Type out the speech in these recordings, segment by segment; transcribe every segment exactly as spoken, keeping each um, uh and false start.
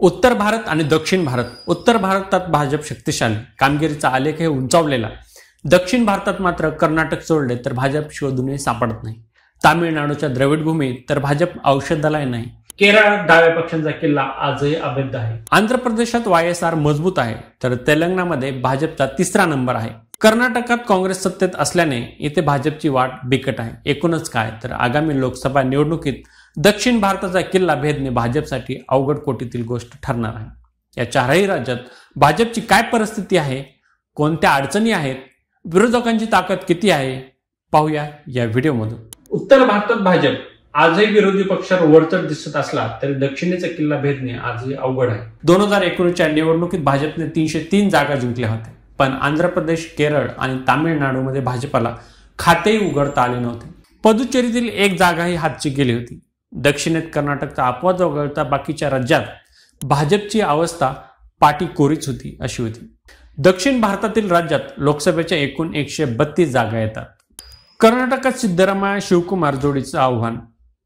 उत्तर भारत आणि दक्षिण भारत. उत्तर भारतात भाजप शक्तिशाली, कामगिरीचा आलेख हे उंचावलेला. दक्षिण भारतात मात्र कर्नाटक सोडले तर भाजप शोधूनही सापडत नाही. तामिळनाडूच्या द्रविड भूमीत तर भाजप औषधालय नाही. केरळात डाव्या पक्षांचा किल्ला आजही अभेद्य आहे. आंध्र प्रदेशात वाय एस आर मजबूत आहे तर तेलंगणामध्ये भाजपचा तिसरा नंबर आहे. कर्नाटकात काँग्रेस सत्तेत असल्याने इथे भाजपची वाट बिकट आहे. एकूणच काय तर आगामी लोकसभा निवडणुकीत दक्षिण भारताचा किल्ला भेदणे भाजपसाठी अवघड कोटीतील गोष्ट ठरणार आहे. या चारही राज्यात भाजपची काय परिस्थिती आहे, कोणत्या अडचणी आहेत, विरोधकांची ताकद किती आहे, पाहूया या व्हिडिओमधून. उत्तर भारतात भाजप आजही विरोधी पक्षावर वरचढ दिसत असला तरी दक्षिणेचा किल्ला भेदणे आजही अवघड आहे. दोन हजार एकोणीसच्या निवडणुकीत भाजपने तीनशे तीन जागा जिंकल्या होत्या, पण आंध्र प्रदेश, केरळ आणि तामिळनाडूमध्ये भाजपाला खातेही उघडता आले नव्हते. पुदुच्चेरीतील एक जागाही हातची गेली होती. दक्षिणेत कर्नाटकचा अपवाद वगळता बाकीच्या राज्यात भाजपची अवस्था पाठी कोरीच होती अशी होती. दक्षिण भारतातील राज्यात लोकसभेच्या एकूण एकशे बत्तीस जागा येतात. कर्नाटकात सिद्धरामय्या शिवकुमार जोडीचं आव्हान.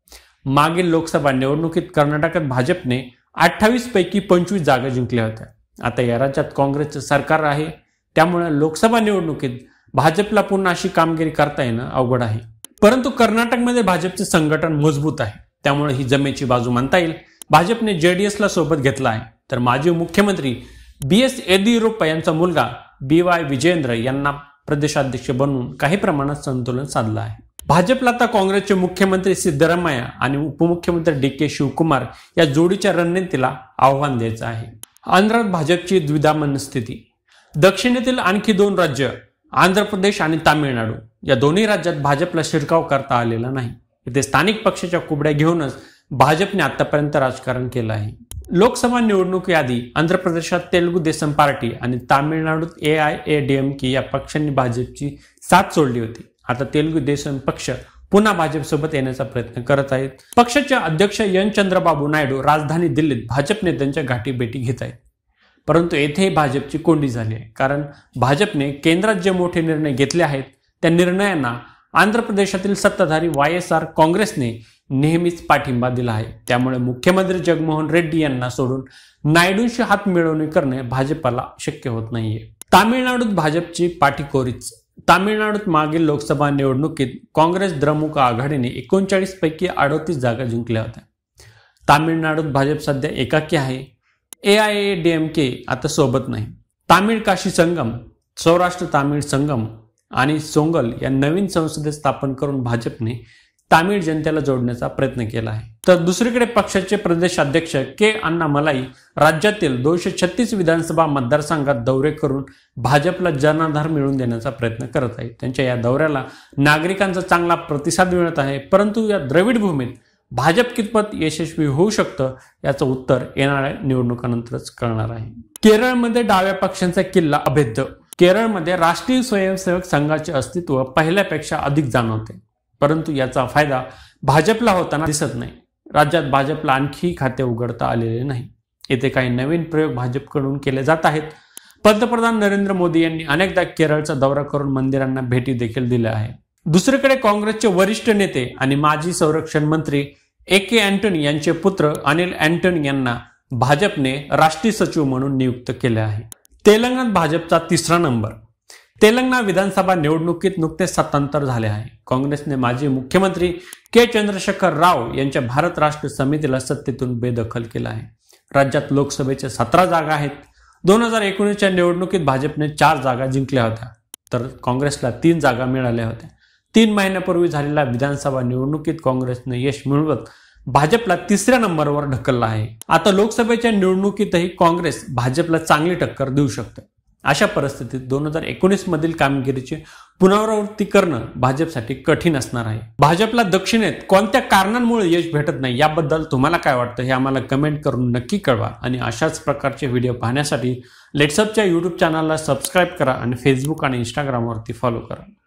मागील लोकसभा निवडणुकीत कर्नाटकात भाजपने अठ्ठावीस पैकी पंचवीस जागा जिंकल्या होत्या. आता या राज्यात काँग्रेसचं सरकार आहे, त्यामुळे लोकसभा निवडणुकीत भाजपला पुन्हा अशी कामगिरी करता येणं अवघड आहे. परंतु कर्नाटकमध्ये भाजपचे संघटन मजबूत आहे, त्यामुळे ही जमेची बाजू मानता येईल. भाजपने जेडीएसला सोबत घेतला आहे तर माजी मुख्यमंत्री बी एस येदियुरप्पा यांचा मुलगा बी वाय विजयेंद्र यांना प्रदेशाध्यक्ष बनवून काही प्रमाणात संतुलन साधलं आहे. भाजपला आता काँग्रेसचे मुख्यमंत्री सिद्धरामय्या आणि उपमुख्यमंत्री डी के शिवकुमार या जोडीच्या रणनीतीला आव्हान द्यायचं आहे. आंध्रात भाजपची द्विधा मनस्थिती. दक्षिणेतील आणखी दोन राज्य आंध्र प्रदेश आणि तामिळनाडू या दोन्ही राज्यात भाजपला शिरकाव करता आलेला नाही. इथे स्थानिक पक्षाच्या कुबड्या घेऊनच भाजपने आतापर्यंत राजकारण केलं आहे. लोकसभा निवडणुकीआधी आंध्र प्रदेशात तेलुगू देसम पार्टी आणि तामिळनाडूत A I A D M K या पक्षांनी भाजपची साथ सोडली होती. आता तेलुगू देसम पक्ष पुन्हा भाजपसोबत येण्याचा प्रयत्न करत आहेत. पक्षाचे अध्यक्ष एन चंद्रबाबू नायडू राजधानी दिल्लीत भाजप नेत्यांच्या गाठीभेटी घेत आहेत. परंतु येथेही भाजपची कोंडी झाली आहे, कारण भाजपने केंद्रात जे मोठे निर्णय घेतले आहेत त्या निर्णयांना आंध्र प्रदेशातील सत्ताधारी वाय एस आर काँग्रेसने नेहमीच पाठिंबा दिला आहे. त्यामुळे मुख्यमंत्री जगनमोहन रेड्डी यांना सोडून नायडूंशी हात मिळवणी करणे भाजपला शक्य होत नाहीये. तामिळनाडूत भाजपची पाठीकोरीच. तामिळनाडूत मागील लोकसभा निवडणुकीत काँग्रेस द्रमुक आघाडीने एकोणचाळीस पैकी अडतीस जागा जिंकल्या होत्या. तामिळनाडूत भाजप सध्या एकाकी आहे. A I A D M K आता सोबत नाही. तामिळ काशी संगम, सौराष्ट्र तामिळ संगम आणि सोंगल या नवीन संसदे स्थापन करून भाजपने तामिळ जनतेला जोडण्याचा प्रयत्न केला आहे. तर दुसरीकडे पक्षाचे प्रदेशाध्यक्ष के अण्णामलाई राज्यातील दोनशे छत्तीस विधानसभा मतदारसंघात दौरे करून भाजपला जनाधार मिळवून देण्याचा प्रयत्न करत आहेत. त्यांच्या या दौऱ्याला नागरिकांचा चांगला प्रतिसाद मिळत आहे. परंतु या द्रविड भूमीत भाजप कितपत यशस्वी होऊ शकतं याचं उत्तर येणाऱ्या निवडणुकानंतरच कळणार आहे. केरळमध्ये डाव्या पक्षांचा किल्ला अभेद्य. केरळमध्ये राष्ट्रीय स्वयंसेवक संघाचे अस्तित्व पहिल्यापेक्षा अधिक जाणवते, परंतु याचा फायदा भाजपला होताना दिसत नाही. राज्यात भाजपला आणखी खाते उघडता आलेले नाही. येथे काही नवीन प्रयोग भाजपकडून केले जात आहेत. पंतप्रधान नरेंद्र मोदी यांनी अनेकदा केरळचा दौरा करून मंदिरांना भेटी देखील दिल्या आहेत. दुसरीकडे काँग्रेसचे वरिष्ठ नेते आणि माजी संरक्षण मंत्री ए के अँटनी यांचे पुत्र अनिल अँटनी यांना भाजपने राष्ट्रीय सचिव म्हणून नियुक्त केले आहे. तेलंगणात भाजपचा तिसरा नंबर. तेलंगणा विधानसभा निवडणुकीत नुकतेच सत्तांतर झाले आहे. काँग्रेसने माजी मुख्यमंत्री के चंद्रशेखर राव यांच्या भारत राष्ट्र समितीला सत्तेतून बेदखल केलं आहे. राज्यात लोकसभेच्या सतरा जागा आहेत. दोन हजार एकोणीसच्या निवडणुकीत भाजपने चार जागा जिंकल्या होत्या तर काँग्रेसला तीन जागा मिळाल्या होत्या. तीन महिन्यापूर्वी झालेल्या विधानसभा निवडणुकीत काँग्रेसने यश मिळवत भाजपला तिसऱ्या नंबरवर ढकलला आहे. आता लोकसभेच्या निवडणुकीतही काँग्रेस भाजपला चांगली टक्कर देऊ शकते. अशा परिस्थितीत दोन हजार एकोणीस मधील कामगिरीची पुनरावृत्ती करणं भाजपसाठी कठीण असणार आहे. भाजपला दक्षिणेत कोणत्या कारणांमुळे यश भेटत नाही याबद्दल तुम्हाला काय वाटतं हे आम्हाला कमेंट करून नक्की कळवा. आणि अशाच प्रकारचे व्हिडिओ पाहण्यासाठी लेट्सअपच्या यूट्यूब चॅनलला सबस्क्राईब करा आणि फेसबुक आणि इंस्टाग्रामवरती फॉलो करा.